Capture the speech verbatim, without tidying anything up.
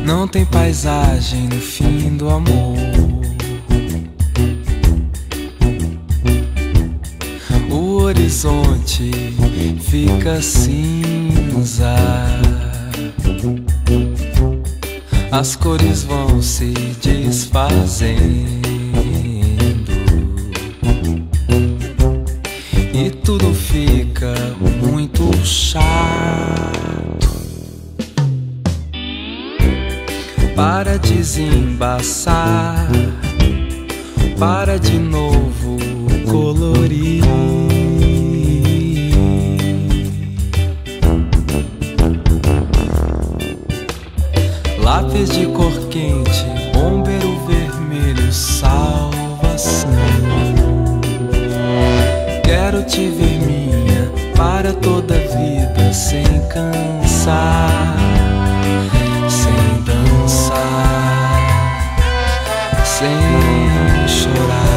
Não tem paisagem no fim do amor. O horizonte fica cinza, as cores vão se desfazendo e tudo fica muito chato. Para desembaçar, para de novo colorir. Lápis de cor quente, bombeiro vermelho, salvação. Quero te ver minha para toda a vida, sem cansar, sem dançar, sem chorar.